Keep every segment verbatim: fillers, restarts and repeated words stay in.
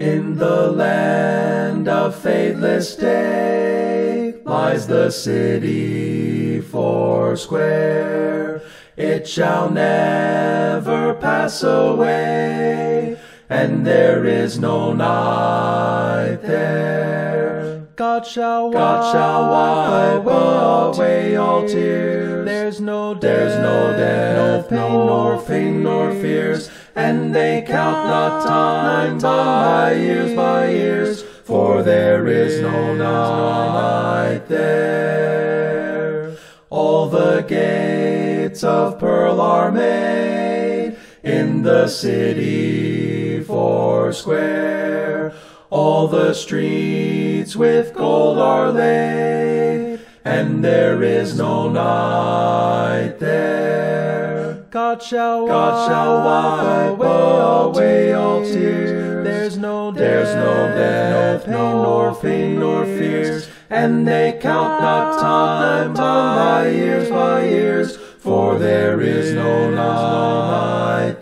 In the land of fadeless day lies the city foursquare. It shall never pass away, and there is no night there. God shall wipe, God shall wipe away all away tears. all tears. There's no There's no death, death, no pain nor fears, and they count not time by years, by years, for there is no night there. All the gates of pearl are made in the city foursquare. All the streets with gold are laid, and there is no night there. God shall God shall wipe away all tears. There's no death, There's no death, no pain nor fears, and they count not time by years, by years, for there is no night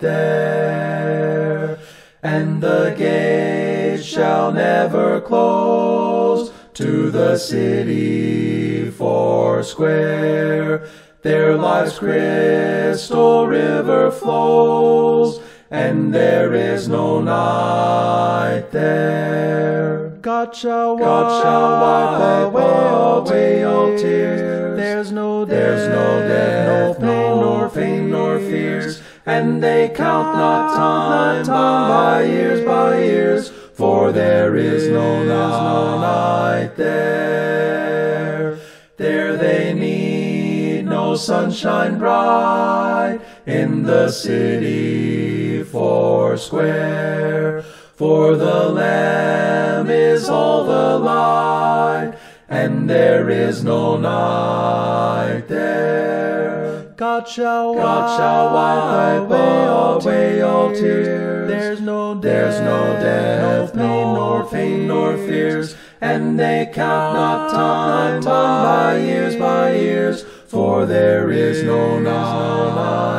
there. And the gates shall never close to the city foursquare. Their life's crystal river flows, and there is no night there. God shall God shall wipe away all tears. There's no death, There's no death, no pain nor fears, and they count not time by years, by years, for there is no night there. There they need no sunshine bright in the city foursquare, for the Lamb is all the light, and there is no night there. God shall God shall wipe away all tears. There's no death, There's no death, no pain nor fears, and they count not time by years, by years, for there is no night.